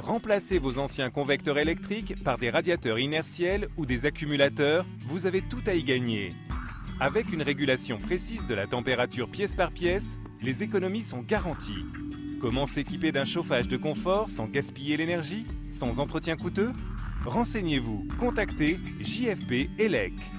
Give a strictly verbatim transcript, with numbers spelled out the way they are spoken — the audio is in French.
Remplacez vos anciens convecteurs électriques par des radiateurs inertiels ou des accumulateurs, vous avez tout à y gagner. Avec une régulation précise de la température pièce par pièce, les économies sont garanties. Comment s'équiper d'un chauffage de confort sans gaspiller l'énergie, sans entretien coûteux? Renseignez-vous, contactez J F B Elec.